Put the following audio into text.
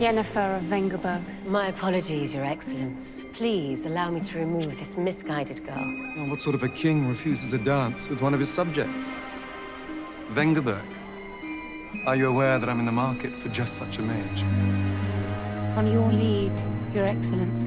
Yennefer of Vengerberg. My apologies, Your Excellence. Please allow me to remove this misguided girl. Well, what sort of a king refuses a dance with one of his subjects? Vengerberg. Are you aware that I'm in the market for just such a mage? On your lead, Your Excellence.